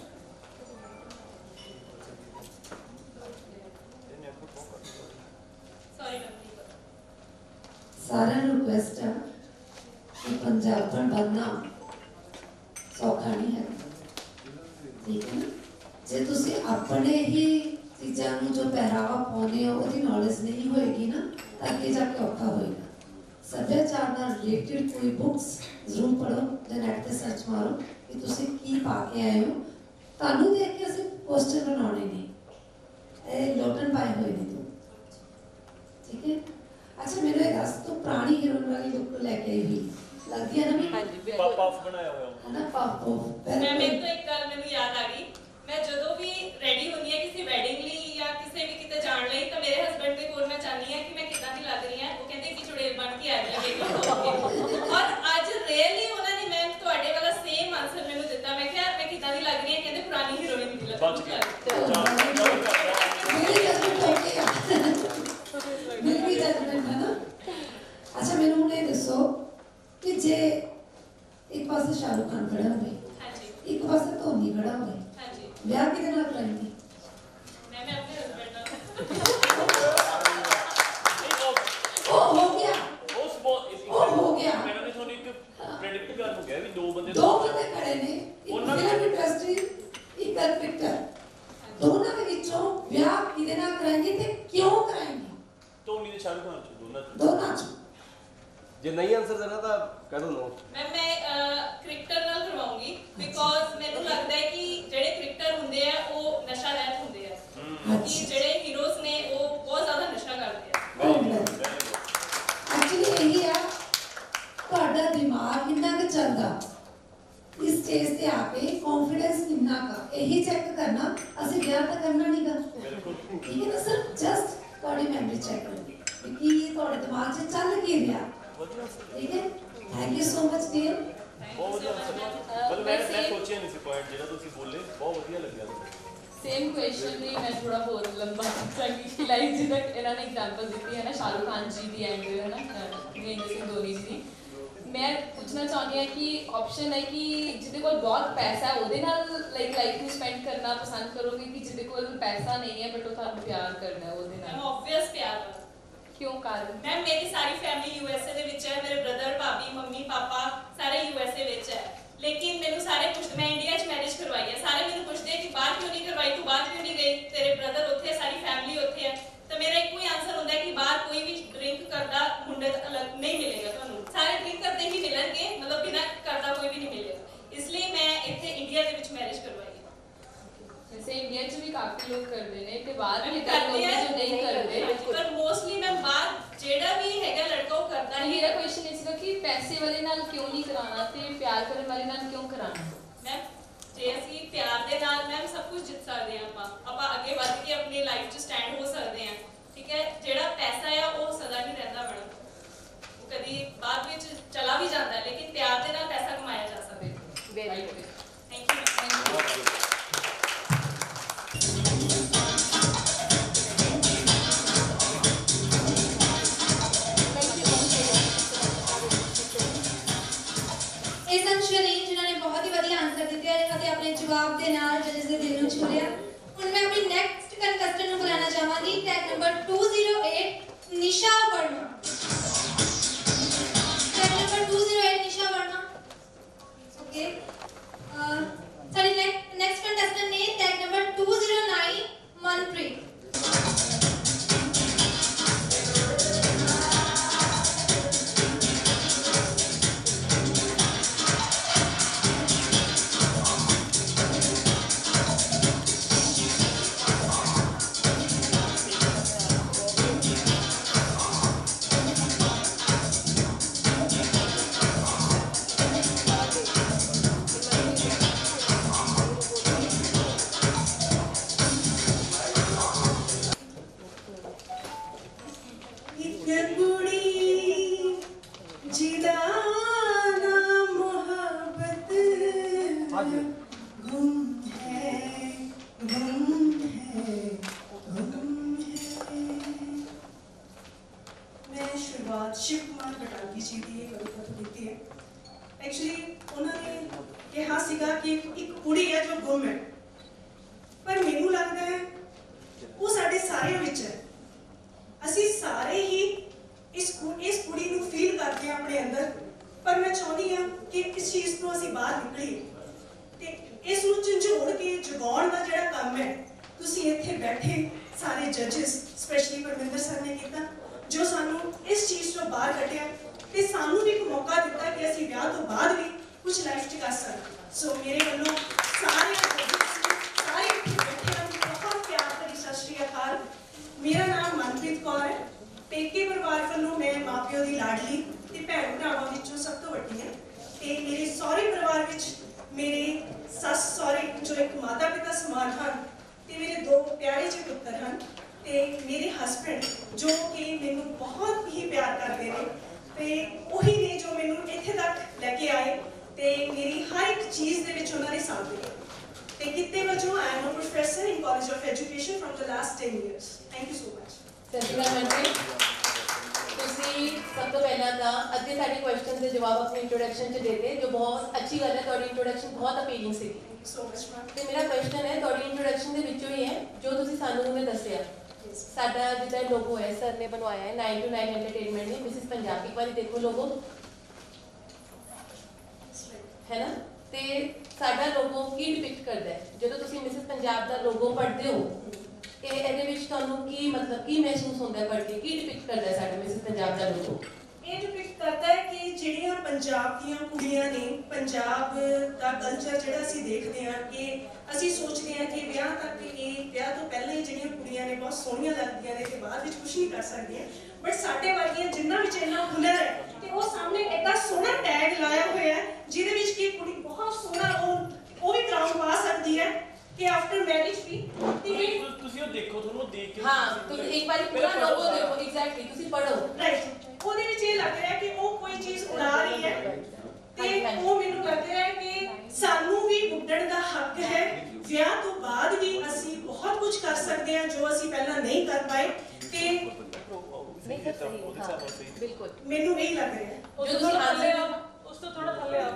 Sorry ma'am. ਸਾਰਿਆਂ ਨੂੰ ਰਿਕੁਐਸਟ ਆ ਕਿ ਪੰਜਾਬਣ ਬਣਨਾ ਸੌਖਾ ਨਹੀਂ ਹੈ ਠੀਕ ਹੈ ਨਾ। ਜੇ ਤੁਸੀਂ ਆਪਣੇ ਹੀ ਚੀਜ਼ਾਂ ਨੂੰ ਜੋ ਪਹਿਰਾਵਾ ਪਾਉਂਦੇ ਹੋ ਉਹਦੀ ਨੌਲੇਜ ਨਹੀਂ ਹੋਏਗੀ ਨਾ ਤਾਂ ਅੱਗੇ ਜਾ ਕੇ ਔਖਾ ਹੋਏਗਾ। ਸੱਭਿਆਚਾਰ ਨਾਲ ਰਿਲੇਟਡ ਕੋਈ ਬੁੱਕਸ ਜ਼ਰੂਰ ਪੜ੍ਹੋ ਜਾਂ ਨੈਟ ਤੇ ਸਰਚ ਮਾਰੋ ਕਿ ਤੁਸੀਂ ਕੀ ਪਾ ਕੇ ਆਏ ਹੋ। ਤੁਹਾਨੂੰ ਦੇਖ ਕੇ ਅਸੀਂ ਪੋਸਟਰ ਬਣਾਉਣੇ ਨੇ ਇਹ ਲੋਟਨ ਪਾਏ ਹੋਏ ਨੇ ਤੂੰ ਠੀਕ ਹੈ। ਅੱਛਾ ਮੈਨੂੰ ਇਹ ਦੱਸ ਤੂੰ ਪੁਰਾਣੀ ਹੀਰੋਇਨ ਵਾਲੀ ਲੁੱਕ ਲੈ ਕੇ ਆਈ ਹੋਈ ਲੱਗਦੀ ਹੈ ਨਾ ਵੀ ਪਾਪ ਆਫ ਬਣਾਇਆ ਹੋਇਆ ਹੈ ਨਾ ਪਾਪੋ ਮੈਂ ਮੇਰੇ ਤੋਂ ਇੱਕ ਗੱਲ ਮੈਨੂੰ ਯਾਦ ਆ ਗਈ। ਮੈਂ ਜਦੋਂ ਵੀ ਰੈਡੀ ਹੁੰਦੀ ਹਾਂ ਕਿਸੇ ਵੈਡਿੰਗ ਲਈ ਜਾਂ ਕਿਸੇ ਵੀ ਕਿਤੇ ਜਾਣ ਲਈ ਤਾਂ ਮੇਰੇ ਹਸਬੰਡ ਦੇ ਕੋਲ ਮੈਂ ਚਾਹਨੀ ਹਾਂ ਕਿ ਮੈਂ ਕਿੱਦਾਂ ਦੀ ਲੱਗ ਰਹੀ ਹਾਂ। ਉਹ ਕਹਿੰਦੇ ਕਿ ਚੁੜੇਲ ਬਣ ਕੇ ਆ ਜਾਈਏ। जे एक पासे शाहरुख खान खड़ा होवे, ਹਾਂਜੀ एक पासे धोनी खड़ा होवे, ਹਾਂਜੀ ब्याह किहदे नाल कराएंगे? ਮੈਂ ਮੈਂ ਆਪਣੇ ਹਸਬੰਡ ਨਾਲ ओ हो गया, ਉਸ ਬਹੁਤ ओ हो गया। ਮੈਂ ਕਹਿੰਦਾ ਤੁਹਾਨੂੰ ਇੱਕ ਪ੍ਰੈਡਿਕਟ ਕਰ ਹੋ ਗਿਆ ਵੀ ਦੋ ਬੰਦੇ दो बंदे खड़े ने, एक फिल्म इंडस्ट्री, एक क्रिकेटर, दोनों के विचों ब्याह किहदे नाल कराएंगे ते क्यों कराएंगे? ਧੋਨੀ ਤੇ ਸ਼ਾਹਰੁਖ ਖਾਨ ਚ ਦੋਨਾਂ ਚ दोनों च ਜੇ ਨਹੀਂ ਆਨਸਰ ਦੇਣਾ ਤਾਂ ਕਹਿ ਦੋ ਨੋ। ਮੈਂ ਮੈਂ ਕ੍ਰਿਕਟਰ ਨਾਲ ਕਰਵਾਉਂਗੀ ਬਿਕੋਜ਼ ਮੈਨੂੰ ਲੱਗਦਾ ਹੈ ਕਿ ਜਿਹੜੇ ਕ੍ਰਿਕਟਰ ਹੁੰਦੇ ਆ ਉਹ ਨਸ਼ਾ ਰਹਿਤ ਹੁੰਦੇ ਆ ਕਿ ਜਿਹੜੇ ਹੀਰੋਜ਼ ਨੇ ਉਹ ਬਹੁਤ ਜ਼ਿਆਦਾ ਨਸ਼ਾ ਕਰਦੇ ਆ एक्चुअली यही है ਤੁਹਾਡਾ ਦਿਮਾਗ ਕਿੰਨਾ ਕੁ ਚੱਲਦਾ ਇਸ ਸਟੇਜ ਤੇ ਆ ਕੇ ਕੌਨਫੀਡੈਂਸ ਕਿੰਨਾ ਕਾ ਇਹੀ ਚੈੱਕ ਕਰਨਾ ਅਸੀਂ ਵਿਆਹ ਤਾਂ ਕਰਨਾ ਨਹੀਂਗਾ ਠੀਕ ਹੈ ਨਾ ਸਰ ਜਸਟ ਤੁਹਾਡੀ ਮੈਮਰੀ ਚੈੱਕ ਕਰੋ ਕਿ ਕੀ ਤੁਹਾਡੇ ਦਿਮਾਗ 'ਚ ਚੱਲ ਕੀ ਰਿਹਾ ਠੀਕ ਹੈ thank you so much dear ਬਹੁਤ ਵਧੀਆ answer। ਮਤਲਬ ਮੈਂ ਮੈਂ ਸੋਚਿਆ ਨਹੀਂ ਸੀ ਪੁਆਇੰਟ ਜਿਹੜਾ ਤੁਸੀਂ ਬੋਲੇ ਬਹੁਤ ਵਧੀਆ ਲੱਗਿਆ सेम क्वेश्चन नहीं मैं थोड़ा बहुत लंबा पूछांगी लाइक जिदा इन्होंने एग्जांपल दी है ना शाहरुख खान जी दी एंड है ना महेंद्र सिंह धोनी जी दी मैं पूछना चाहती हूँ कि ऑप्शन है कि जिदे कोल बहुत पैसा है ओदे नाल लाइक लाइफ में स्पेंड करना पसंद करोगे कि जिदे कोल पैसा नहीं है बट वो थानू प्यार करना है ओदे नाल ऑब्वियस प्यार क्यों कारण मैम मेरी सारी फैमिली यूएसए ਦੇ ਵਿੱਚ ਹੈ ਮੇਰੇ ਬ੍ਰਦਰ ਭਾਬੀ ਮੰਮੀ ਪਾਪਾ ਸਾਰੇ यूएसए ਵਿੱਚ ਹੈ लेकिन मैंने सारे पुछते मैं इंडिया च मैरिज करवाई है सारे मैंने पूछते कि बाहर क्यों नहीं करवाई तू बाहर क्यों नहीं गई तेरे ब्रदर उत्थे सारी फैमिली उत्थे है तो मेरा एक ही आंसर होता है कि बाहर कोई भी ड्रिंक करता मुंडे अलग नहीं मिलेगा ਤੁਹਾਨੂੰ सारे ड्रिंक करते ही मिलेंगे मतलब बिना करता कोई भी नहीं मिलेगा इसलिए मैं इत्थे इंडिया ਦੇ ਵਿੱਚ मैरिज करवाई है वैसे इंडिया च भी काफी लोग करते हैं ते बाहर भी करते लोग हैं जो नहीं करते पर मोस्टली मैं बाहर ਜਿਹੜਾ ਵੀ ਹੈਗਾ ਲੜਕਾ ਉਹ ਕਰਦਾ ਹੀ मेरा क्वेश्चन ਇਹ ਸੀਗਾ ਕਿ ਪੈਸੇ ਵਾਲੇ ਨਾਲ ਕਿਉਂ ਨਹੀਂ ਕਰਾਉਣਾ ਤੇ ਪਿਆਰ ਕਰਨ ਵਾਲੇ ਨਾਲ ਕਿਉਂ ਕਰਾਉਣਾ ਮੈਂ ਜੇ ਅਸੀਂ ਪਿਆਰ ਦੇ ਨਾਲ ਮੈਮ ਸਭ ਕੁਝ ਜਿੱਤ ਸਕਦੇ ਹਾਂ ਆਪਾਂ ਆਪਾਂ ਅੱਗੇ ਵੱਧ ਕੇ ਆਪਣੀ ਲਾਈਫ 'ਚ ਸਟੈਂਡ ਹੋ ਸਕਦੇ ਹਾਂ ਠੀਕ ਹੈ ਜਿਹੜਾ ਪੈਸਾ ਆ ਉਹ ਸਦਾ ਨਹੀਂ ਰਹਿੰਦਾ ਮੈਡਮ ਉਹ ਕਦੀ ਬਾਅਦ ਵਿੱਚ ਚਲਾ ਵੀ ਜਾਂਦਾ ਹੈ ਲੇਕਿਨ ਪਿਆਰ ਦੇ ਨਾਲ ਪੈਸਾ ਕਮਾਇਆ ਜਾ ਸਕਦਾ ਹੈ very good thank you thank you ਇਹ ਸਨ ਸ਼ਰੀਨ ਜਿਨ੍ਹਾਂ ਨੇ ਬਹੁਤ ਹੀ ਵਧੀਆ ਆਨਸਰ ਦਿੱਤੇ ਅਤੇ ਆਪਣੇ ਜਵਾਬ ਦੇ ਨਾਲ ਜੱਜਸ ਦੇ ਦਿਲ ਨੂੰ ਛੂ ਲਿਆ ਹੁਣ ਮੈਂ ਆਪਣੀ ਨੈਕਸਟ ਕੰਟੈਸਟੈਂਟ ਨੂੰ ਬੁਲਾਉਣਾ ਚਾਹਾਂਗੀ tag number two oh eight Nisha Verma tag number two oh eight Nisha Verma okay ਸਾਡੀ ਨੈਕਸਟ ਕੰਟੈਸਟੈਂਟ ਨੇ tag number two oh nine Manpreet ਕਿ ਸਭ ਤੋਂ ਪਹਿਲਾਂ ਤਾਂ ਅੱਧੇ ਸਾਡੇ ਕੁਐਸਚਨ ਦੇ ਜਵਾਬ ਆਪਣੀ ਇੰਟਰੋਡਕਸ਼ਨ 'ਚ ਦੇ ਦੇ, ਜੋ ਬਹੁਤ ਅੱਛੀ ਗੱਲ ਹੈ। ਤੁਹਾਡੀ ਇੰਟਰੋਡਕਸ਼ਨ ਬਹੁਤ ਅਪੀਲਿੰਗ ਸੀ। So much ma'am. ਤੇ ਮੇਰਾ ਕੁਐਸਚਨ ਹੈ ਤੁਹਾਡੀ ਇੰਟਰੋਡਕਸ਼ਨ ਦੇ ਵਿੱਚੋਂ ਹੀ ਹੈ ਜੋ ਤੁਸੀਂ ਸਾਨੂੰ ਹੁਣੇ ਦੱਸਿਆ। ਸਾਡਾ ਜਿੱਦਾਂ ਲੋਗੋ ਹੈ ਸਰ ਨੇ ਬਣਵਾਇਆ ਹੈ ਨਾइन टू नाइन ਐਂਟਰਟੇਨਮੈਂਟ ਨੇ, ਮਿਸਿਸ ਪੰਜਾਬ। ਇੱਕ ਵਾਰੀ ਦੇਖੋ ਲੋਗੋ, ਹੈ ਨਾ। ਤੇ ਸਾਡਾ ਲੋਗੋ ਕੀ ਡਿਪਿਕਟ ਕਰਦਾ ਹੈ? ਜਦੋਂ ਤੁਸੀਂ ਮਿਸਿਸ ਪੰਜਾਬ ਦਾ ਲੋਗੋ ਪੜ੍ਹਦੇ ਹੋ ਤੇ ਇਹਦੇ ਵਿੱਚ ਤੁਹਾਨੂੰ ਕੀ ਮਤਲਬ ਕੀ ਮਹਿਸੂਸ ਹੁੰਦਾ ਹੈ ਪੜ੍ਹ ਕੇ? ਕੀ ਡਿਪਿਕਟ ਕਰਦਾ ਹੈ ਸਾਡਾ ਮਿਸਿਸ ਪੰਜਾਬ ਦਾ ਲੋਗੋ? ਇਹ ਡਿਪਿਕਟ ਕਰਦਾ ਹੈ ਕਿ ਜਿਹੜੀਆਂ ਪੰਜਾਬ ਦੀਆਂ ਕੁੜੀਆਂ ਨੇ, ਪੰਜਾਬ ਦਾ ਕਲਚਰ ਜਿਹੜਾ ਅਸੀਂ ਦੇਖਦੇ ਹਾਂ ਕਿ ਅਸੀਂ ਸੋਚਦੇ ਹਾਂ ਕਿ ਵਿਆਹ ਤੱਕ ਇਹ ਵਿਆਹ ਤੋਂ ਪਹਿਲਾਂ ਹੀ ਜਿਹੜੀਆਂ ਕੁੜੀਆਂ ਨੇ ਬਹੁਤ ਸੋਹਣੀਆਂ ਲੱਗਦੀਆਂ ਨੇ ਤੇ ਬਾਅਦ ਵਿੱਚ ਕੁਝ ਨਹੀਂ ਕਰ ਸਕਦੀਆਂ, ਬਟ ਸਾਡੇ ਵਰਗੀਆਂ ਜਿਨ੍ਹਾਂ ਵਿੱਚ ਇੰਨਾ ਹੁਨਰ ਹੈ ਤੇ ਉਹ ਸਾਹਮਣੇ ਇੰਨਾ ਸੋਹਣਾ ਟੈਗ ਲਾਇਆ ਹੋਇਆ ਹੈ ਜਿਹਦੇ ਵਿੱਚ ਕਿ ਕੁੜੀ ਬਹੁਤ ਸੋਹਣਾ ਉਹ ਉਹ ਵੀ ਕਰਾਊਨ ਪਾ ਸਕਦੀ ਹੈ ਕਿ ਆਫਟਰ ਮੈਰਿਜ ਵੀ। ਤੇ ਤੁਸੀਂ ਉਹ ਦੇਖੋ, ਤੁਹਾਨੂੰ ਦੇਖ ਕੇ ਹਾਂ ਤੁਸੀਂ ਇੱਕ ਵਾਰੀ ਪੂਰਾ ਲੋਗੋ ਦੇਖੋ, ਐਗਜ਼ੈਕਟਲੀ ਤੁਸੀਂ ਪੜੋ। ਰਾਈਟ, ਉਹਦੇ ਵਿੱਚ ਇਹ ਲੱਗ ਰਿਹਾ ਕਿ ਉਹ ਕੋਈ ਚੀਜ਼ ਉਡਾ ਰਹੀ ਹੈ ਤੇ ਉਹ ਮੈਨੂੰ ਲੱਗ ਰਿਹਾ ਹੈ ਕਿ ਸਾਨੂੰ ਵੀ ਉੱਡਣ ਦਾ ਹੱਕ ਹੈ। ਵਿਆਹ ਤੋਂ ਬਾਅਦ ਵੀ ਅਸੀਂ ਬਹੁਤ ਕੁਝ ਕਰ ਸਕਦੇ ਹਾਂ ਜੋ ਅਸੀਂ ਪਹਿਲਾਂ ਨਹੀਂ ਕਰ ਪਾਏ। ਤੇ ਬਿਲਕੁਲ ਮੈਨੂੰ ਇਹ ਲੱਗ ਰਿਹਾ ਹੈ ਜੋ ਤੁਸੀਂ ਆਂਸਰ ਉਸ ਤੋਂ ਥੋੜਾ ਥੱਲੇ ਆਓ।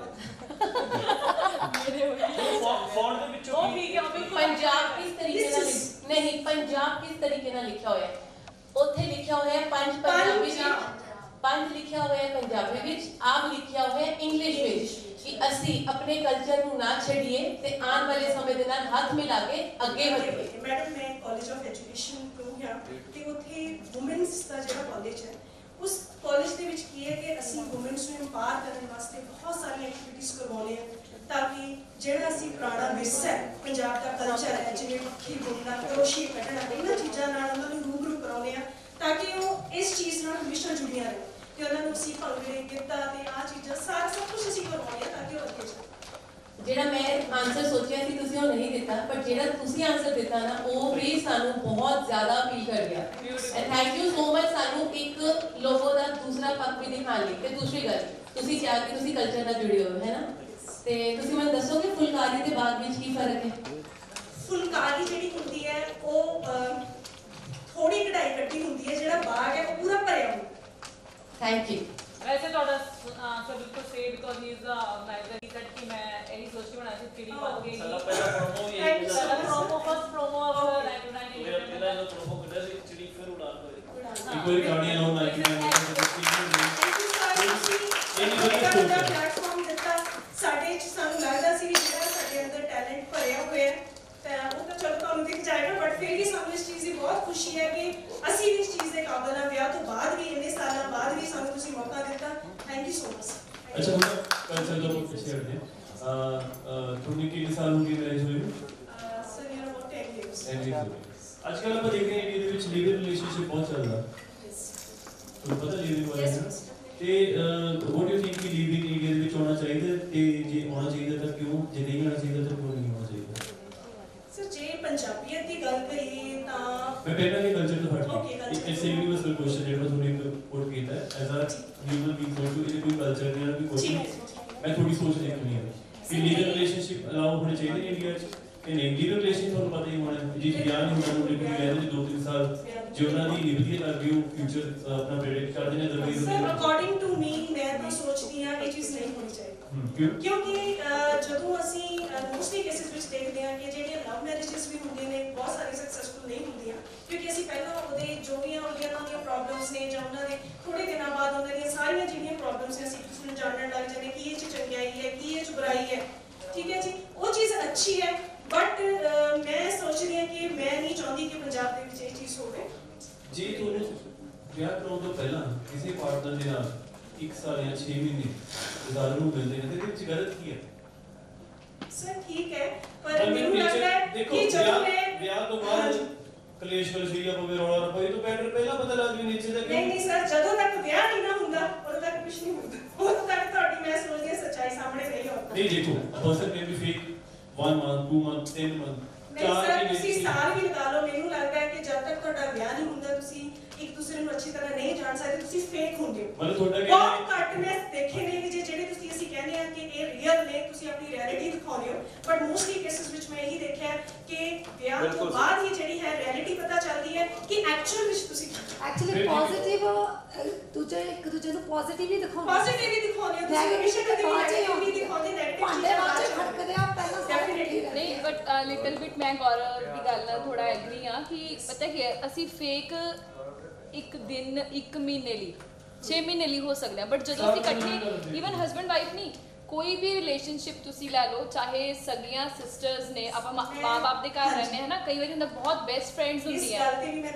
ਫੌਂਟ ਦੇ ਵਿੱਚੋਂ ਉਹ ਠੀਕ ਹੈ, ਉਹ ਬਿਲਕੁਲ ਪੰਜਾਬ ਕਿਸ ਤਰੀਕੇ ਨਾਲ ਨਹੀਂ, ਪੰਜਾਬ ਕਿਸ ਤਰੀਕੇ ਨਾਲ ਲਿਖਿਆ ਹੋਇਆ ਹੈ? ਉੱਥੇ ਲਿਖਿਆ ਹੋਇਆ ਹੈ ਪੰਜ ਪੰਜਾਬੀ ਵਿੱਚ, ਪੰਜ ਲਿਖਿਆ ਹੋਇਆ ਹੈ ਪੰਜਾਬੀ ਵਿੱਚ, ਆਪ ਲਿਖਿਆ ਹੋਇਆ ਹੈ ਇੰਗਲਿਸ਼ ਵਿੱਚ ਕਿ ਅਸੀਂ ਆਪਣੇ ਕਲਚਰ ਨੂੰ ਨਾ ਛੱਡੀਏ ਤੇ ਆਉਣ ਵਾਲੇ ਸਮੇਂ ਦੇ ਨਾਲ ਹੱਥ ਮਿਲਾ ਕੇ ਅੱਗੇ ਵਧੀਏ। ਮੈਡਮ ਮੈਂ ਕਾਲਜ ਆਫ ਐਜੂਕੇਸ਼ਨ ਤੋਂ ਹਾਂ ਤੇ ਉੱਥੇ ਵੂਮਨਸ ਦਾ ਜਿਹੜਾ ਕਾਲਜ ਹੈ ਉਸ ਕਾਲਜ ਦੇ ਵਿੱਚ ਕੀ ਹੈ ਕਿ ਅਸੀਂ ਵੂਮਨਸ ਨੂੰ ਇੰਪਾਵਰ ਕਰਨ ਵਾਸਤੇ ਬਹੁਤ ਸਾਰੀਆਂ ਐਕਟੀਵਿਟੀਜ਼ ਕਰਵਾਉਂਦੇ ਹਾਂ ਤਾਂ ਕਿ ਜਿਹੜਾ ਅਸੀਂ ਪੁਰਾਣਾ ਵਿਰਸਾ ਹੈ, ਪੰਜਾਬ ਦਾ ਕਲਚਰ ਹੈ, ਜਿਵੇਂ ਮੱਖੀ ਬੁਣਨਾ, ਕਰੋਸ਼ੀਏ ਕੱਢਣਾ, ਇਹਨਾਂ ਚੀਜ਼ਾਂ ਨਾਲ ਉਹਨਾਂ ਨੂੰ ਰੂਬਰੂ ਕਰਾਉਂਦੇ ਹਾਂ ਤਾਂ ਕਿ ਉਹ ਇਸ ਚੀਜ਼ ਨਾਲ ਹਮੇਸ਼ਾ ਜੁੜੀਆਂ ਰਹਿਣ ਤੇ ਉਹਨਾਂ ਨੂੰ ਅਸੀਂ ਭੰਗੜੇ, ਗਿੱਧਾ ਤੇ ਆਹ ਚੀਜ਼ਾਂ ਸਾਰਾ ਸਭ ਕੁਝ ਅਸੀਂ ਕਰਵਾਉਂਦੇ ਹਾਂ ਤਾਂ ਕਿ ਉਹ ਅੱਗੇ ਜਾਣ। ਜਿਹੜਾ ਮੈਂ ਆਨਸਰ ਸੋਚਿਆ ਸੀ ਤੁਸੀਂ ਉਹ ਨਹੀਂ ਦਿੱਤਾ, ਪਰ ਜਿਹੜਾ ਤੁਸੀਂ ਆਨਸਰ ਦਿੱਤਾ ਨਾ ਉਹ ਵੀ ਸਾਨੂੰ ਬਹੁਤ ਜ਼ਿਆਦਾ ਅਪੀਲ ਕਰ ਗਿਆ। And thank you so much ਸਾਨੂੰ ਇੱਕ ਲੋਗੋ ਦਾ ਦੂਸਰਾ ਪੱਖ ਵੀ ਦਿਖਾਉਣ ਲਈ। ਤੇ ਦੂਸਰੀ ਗੱਲ ਤੁਸੀਂ ਕਿਹਾ ਕਿ ਤੁਸੀਂ ਕਲਚਰ ਨਾਲ ਜੁੜੇ ਹੋ, ਹੈ ਨਾ। ਤੇ ਤੁਸੀਂ ਮੈਨੂੰ ਦੱਸੋਗੇ ਫੁਲਕਾਰੀ ਤੇ ਬਾਗ ਵਿੱਚ ਕੀ ਫਰਕ ਹੈ? ਫੁਲਕਾਰੀ ਜਿਹੜੀ ਹੁੰਦੀ ਹੈ ਉਹ ਥੋੜੀ ਕਢਾਈ ਕੱਢੀ ਹੁੰਦੀ ਹੈ, ਜਿਹੜਾ ਬਾਗ ਹੈ ਉਹ ਪੂਰਾ ਭਰਿਆ ਹੁੰਦਾ। Thank you. ਵੈਸੇ ਤੁਹਾਡਾ ਆਨਸਰ ਬਿਲਕੁਲ ਸਹੀ because he is the organiser. He said ਕਿ ਮੈਂ ਇਹੀ ਸੋਚ ਕੇ ਬਣਾਇਆ ਸੀ ਕਿਹੜੀ ਬਾਤ ਕੇ ਸਾਡਾ ਪਹਿਲਾ ਪ੍ਰੋਮੋ ਹੀ ਹੈ। ਸਾਡਾ promo first promo of nine to nine ਮੇਰਾ ਪਹਿਲਾ ਇਹਦਾ ਪ੍ਰੋਮੋ ਕਿਹਾ ਸੀ ਚਿੜੀ ਫਿਰ ਉਡਾ ਹੋਏ ਇੱਕ ਵਾਰੀ ਗਾਣੀਆਂ ਲਾਉਣ ਲੱਗ ਗਏ ਪਲੇਟਫਾਰਮ ਦਿੱਤਾ ਸਾਡੇ ਚ। ਸਾਨੂੰ ਲੱਗਦਾ ਸੀ ਵੀ ਜਿਹੜਾ ਸਾਡੇ ਅੰਦਰ ਟੈਲੈਂਟ ਭਰਿਆ ਹੋਇਆ ਤਾਂ ਉਹ ਤਾਂ ਚਲੋ ਤੁਹਾਨੂੰ ਦਿਖ ਜਾਏਗਾ, ਬਟ ਫਿਰ ਵੀ ਸਾਨੂੰ ਇਸ ਚੀਜ਼ ਦੀ ਬਹੁਤ ਖੁਸ਼ੀ ਹੈ ਕਿ ਅਸੀਂ ਵੀ ਇਸ ਚੀਜ਼ ਦੇ ਕਾਬਿਲ ਹਾਂ। ਵਿਆਹ ਤੋਂ ਬਾਅਦ ਵੀ ਇੰਨੇ ਸਾਲਾਂ ਬਾਅਦ ਵੀ ਸਾਨੂੰ ਤੁਸੀਂ ਮੌਕਾ ਦਿੱਤਾ। Thank you so much. ਅੱਛਾ ਹੁਣ ਕਲਚਰ ਦਾ ਪਿੱਛੇ ਹਟਦੇ ਆ। ਤੁਹਾਨੂੰ ਕਿੰਨੇ ਸਾਲ ਹੋ ਗਏ ਮੈਰਿਜ ਹੋਏ ਨੂੰ? Sir you know ten years. ਅੱਜ ਕੱਲ੍ਹ ਆਪਾਂ ਦੇਖਦੇ ਹਾਂ ਇੰਡੀਆ ਦੇ ਵਿੱਚ ਲੀਗਲ ਰਿਲੇਸ਼ਨਸ਼ਿਪ ਬਹੁਤ ਚੱਲਦਾ। ਤੁਹਾਨੂੰ ਪਤਾ ਲੀਗਲ ਬਾਰੇ ਹੈ ਤੇ ਵਾਟ ਯੂ ਥਿੰਕ ਕਿ ਲੀਗਲ ਇੰਡੀਆ ਦੇ ਵਿੱਚ ਆਉਣਾ ਚਾਹੀਦਾ ਤੇ ਜੇ ਆਉਣਾ ਚਾਹੀਦਾ ਤਾਂ ਕਿਉਂ, ਜੇ ਨਹੀਂ ਆਉਣਾ ਚਾਹੀਦਾ ਤਾਂ ਕਿਉਂ ਨਹੀਂ ਆਉਣਾ ਚਾਹੀਦਾ? ਸਰ ਜੇ ਪੰਜਾਬੀਅਤ ਦੀ ਗੱਲ ਕਰੀਏ ਤਾਂ ਮੈਂ ਪਹਿਲਾਂ ਇਹ ਕਲਚਰ ਤੋਂ ਹਟ ਕੇ ਇੱਕ ਐਸੇ ਯੂਨੀਵਰਸਲ ਕੁਐਸਚਨ ਜਿਹੜਾ ਤੁਹਾਨੂੰ ਇੱਕ ਪੁੱਟ ਕੀਤਾ ਹੈ as a human being to ਇਹ ਕੋਈ ਕਲਚਰ ਨਹੀਂ ਹੈ ਕੋਈ ਕੁਐਸਚਨ ਮੈਂ ਥੋੜੀ ਸੋਚ ਦੇਖਣੀ ਹੈ ਕਿ ਲੀਗਲ ਰਿਲੇਸ਼ਨਸ਼ਿਪ ਅਲਾਉ ਹੋਣੇ ਚਾਹੀਦੇ ਇੰਡੀਆ 'ਚ ਕਿ ਨਹੀਂ। ਲੀਗਲ ਰਿਲੇਸ਼ਨ ਤੁਹਾਨੂੰ ਪਤਾ ਹੀ ਹੋਣਾ ਜੀ, ਵਿਆਹ ਨਹੀਂ ਹੋਣਾ ਉਹਨੇ ਕੋਈ ਰਹਿੰਦੇ ਦੋ ਤਿੰਨ ਸਾਲ ਜੇ ਉਹਨਾਂ ਦੀ ਨਿਭਦੀ ਹੈ ਅੱਗੇ ਉਹ ਫਿਊਚਰ ਆਪਣਾ ਪ੍ਰੈਡਿਕਟ ਕਰਦੇ ਨੇ ਦਰਵੇਜ਼। ਸਰ ਅਕੋਰਡਿੰਗ ਟੂ ਮੀ ਮੈਂ ਤਾਂ ਸੋਚਦੀ ਹਾਂ ਇਹ ਚੀਜ਼ ਨਹੀਂ ਹੋਣੀ ਚਾਹੀਦੀ ਕਿਉਂਕਿ ਜਦੋਂ ਅਸੀਂ ਮੋਸਟਲੀ ਕੇਸਿਸ ਵਿੱਚ ਦੇਖਦੇ ਹਾਂ ਕਿ ਜਿਹੜੀਆਂ ਲਵ ਮੈਰਿਜਸ ਵੀ ਹੁੰਦੀਆਂ ਨੇ ਬਹੁਤ ਸਾਰੀ ਸਕਸੈਸਫੁਲ ਨਹੀਂ ਹੁੰਦੀਆਂ ਕਿਉਂਕਿ ਅਸੀਂ ਪਹਿਲਾਂ ਉਹਦੇ ਜੋ ਵੀ ਹੁੰਦੀਆਂ ਉਹਨਾਂ ਦੀਆਂ ਪ੍ਰੋਬਲਮਸ ਨੇ ਜਾਂ ਉਹਨਾਂ ਦੇ ਥੋੜੇ ਦਿਨਾਂ ਬਾਅਦ ਉਹਨਾਂ ਦੀਆਂ ਸਾਰੀਆਂ ਜਿਹੜੀਆਂ ਪ੍ਰੋਬਲਮਸ ਨੇ ਅਸੀਂ ਕਿਸੇ ਨੂੰ ਜਾਣਨ ਲੱਗ ਜਾਂਦੇ ਕੀ ਇਹ 'ਚ ਚੰਗਿਆਈ ਹੈ ਕੀ ਇਹ 'ਚ ਬੁਰਾਈ ਹੈ। ਠੀਕ ਹੈ ਜੀ, ਉਹ ਚੀਜ਼ ਅੱਛੀ ਹੈ ਬਟ ਮੈਂ ਸੋਚਦੀ ਹਾਂ ਕਿ ਮੈਂ ਨਹੀਂ ਚਾਹੁੰਦੀ ਕਿ ਪੰਜਾਬ ਦੇ ਵਿੱਚ ਇਹ ਚੀਜ਼ ਹੋਵੇ। ਜੇ ਤੁਹਾਨੂੰ ਵਿਆਹ ਕਰਾਉਣ ਤੋਂ ਪਹਿਲਾਂ ਕਿਸੇ ਪਾਰਟਨਰ ਦੇ ਨਾਲ ਇੱਕ ਸਾਲ ਜਾਂ ਛੇ ਮਹੀਨੇ ਗੁਜ਼ਾਰਨ ਨੂੰ ਮਿਲਦੇ ਨੇ ਤੇ ਇਹਦੇ ਵਿੱਚ ਗਲਤ ਕੀ ਹੈ? ਸਰ ਠੀਕ ਹੈ ਪਰ ਮੈਨੂੰ ਲੱਗਦਾ ਹੈ ਕਿ ਜਦੋਂ ਮੈਂ ਵਿਆਹ ਤੋਂ ਬਾਅਦ ਕਲੇਸ਼ ਕਲੇਸ਼ੀਆ ਪਵੇ ਰੌਲਾ ਰੱਪਾ ਇਹ ਤੋਂ ਬੈਟਰ ਪਹਿਲਾਂ ਪਤਾ ਲੱਗ ਜੂ ਨੀਚੇ ਦਾ ਨਹੀਂ ਨਹੀਂ ਸਰ ਜਦੋਂ ਤੱਕ ਵਿਆਹ ਨਹੀਂ ਨਾ ਹੁੰਦਾ ਉਦੋਂ ਤੱਕ ਕੁਝ ਨਹੀਂ ਹੁੰਦਾ। ਉਦੋਂ ਤੱਕ ਤੁਹਾਡੀ ਮੈਂ ਸੋਚਦੀ ਹਾਂ ਸੱਚਾਈ ਸਾਹਮਣੇ ਨਹੀਂ ਆਉਂਦੀ। ਨਹੀਂ ਦੇਖੋ person can be fake one month two month ten month ਨਹੀਂ ਸਰ ਤੁਸੀਂ ਸਾਲ ਵੀ ਲਗਾ ਲਓ ਮੈਨੂੰ ਲੱਗਦਾ ਹੈ ਕਿ ਜਦ ਤੱਕ ਤੁਹਾਡਾ ਵਿਆਹ ਨਹੀਂ ਹੁੰਦਾ ਤੁਸੀਂ ਇੱਕ ਦੂਸਰੇ ਨੂੰ ਅੱਛੀ ਤਰ੍ਹਾਂ ਨਹੀਂ ਜਾਣ ਸਕਦੇ ਤੁਸੀਂ ਫੇਕ ਹੁੰਦੇ ਹੋ। ਮਤਲਬ ਤੁਹਾਡਾ ਬਹੁਤ ਘੱਟ ਮੈਂ ਦੇਖੇ ਨੇ ਕਿ ਜਿਹੜੇ ਤੁਸੀਂ ਅਸੀਂ ਕਹਿੰਦੇ ਆ ਕਿ ਇਹ ਰੀਅਲ ਨੇ ਤੁਸੀਂ ਆਪਣੀ ਰਿਐਲਿਟੀ ਦਿਖਾਉਂਦੇ ਹੋ, ਬਟ ਮੋਸਟਲੀ ਕੇਸਿਸ ਵਿੱਚ ਮੈਂ ਇਹੀ ਦੇਖਿਆ ਕਿ ਵਿਆਹ ਤੋਂ ਬਾਅਦ ਹੀ ਜਿਹੜੀ ਹੈ ਰਿਐਲਿਟੀ ਪਤਾ ਚੱਲਦੀ ਹੈ ਕਿ ਐਕਚੁਅਲ ਵਿੱਚ ਤੁਸੀਂ ਐਕਚੁਅਲੀ ਪੋਜ਼ਿਟਿਵ ਦੂਜੇ ਇੱਕ ਦੂਜੇ ਨੂੰ ਪੋਜ਼ਿਟਿਵ ਹੀ ਦਿਖਾਉਂਦੇ ਪੋਜ਼ਿਟਿਵ ਹੀ ਦਿਖਾਉਂਦੇ ਹੋ, ਤੁਸੀਂ ਹਮੇਸ਼ਾ ਕਦੇ ਨੈਗੇਟਿਵ ਨਹੀਂ ਦਿਖਾਉਂਦੇ, ਨੈਗੇਟਿਵ ਭਾਂਡੇ ਵਾਂਝੇ ਖੜਕਦੇ ਆ ਪਹਿਲਾਂ ਡੈਫੀਨਿਟਲੀ ਨਹੀਂ ਬਟ ਲਿਟਲ ਬਿਟ ਮੈਂ ਗੌਰਵ ਦੀ ਗੱਲ ਨਾਲ ਥੋੜਾ ਐਗਰੀ ਆ ਕਿ ਪਤਾ ਕੀ ਹੈ ਅਸੀਂ ਫੇਕ ਇੱਕ ਦਿਨ ਇੱਕ ਮਹੀਨੇ ਲਈ ਛੇ ਮਹੀਨੇ ਲਈ ਹੋ ਸਕਦੇ ਆ, ਬਟ ਜਦੋਂ ਅਸੀਂ ਇਕੱਠੇ ਈਵਨ ਹਸਬੈਂਡ ਵਾਈਫ ਨਹੀਂ ਕੋਈ ਵੀ ਰਿਲੇਸ਼ਨਸ਼ਿਪ ਤੁਸੀਂ ਲੈ ਲਓ, ਚਾਹੇ ਸਗੀਆਂ ਸਿਸਟਰਸ ਨੇ ਆਪਾਂ ਮਾਂ ਬਾਪ ਦੇ ਘਰ ਰਹਿੰਦੇ ਹਾਂ ਨਾ, ਕਈ ਵਾਰੀ ਹੁੰਦਾ ਬਹੁਤ ਬੈਸਟ ਫਰੈਂਡਸ ਹੁੰਦੀਆਂ